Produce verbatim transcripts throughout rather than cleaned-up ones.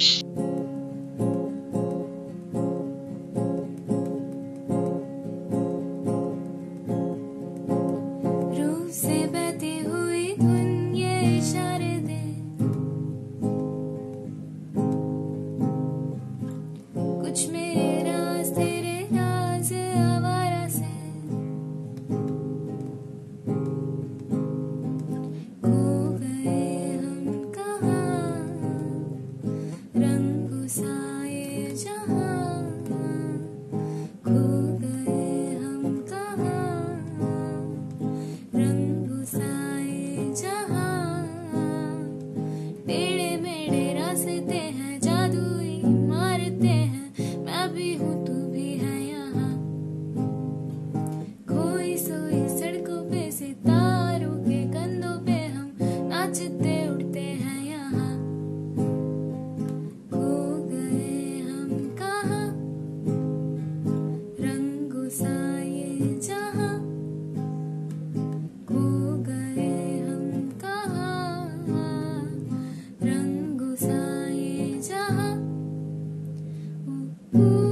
रूह से बहती हुई धुन ये इशारे दे, कुछ मेरे राज तेरे राज आवारा से, खो गए हम कहाँ रंग साए जहाँ, खो गए हम कहाँ रंग साए जहाँ, टेढ़े मेढ़े रास्ते हैं जादुई मारते हैं, मैं भी हूँ तू भी है यहाँ, खोई सोई सड़कों पे सितारों के कंधों पे हम नाचते उड़ते हैं यहाँ, खो गए हम कहाँ रंगों सा ये जहाँ, खो गए हम कहाँ रंगों सा ये जहाँ। ऊ, ऊ,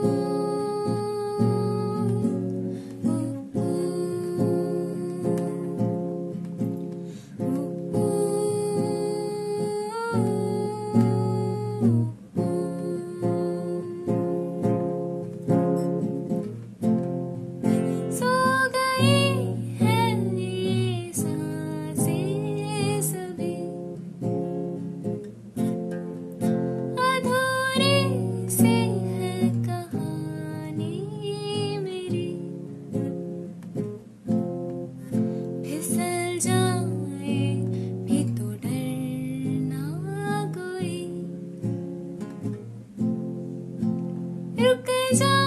सो गई है ये सांसें सभी, अधूरी सी है कहानी मेरी, फिसल जाए भी तो डरना कोई, रुक जा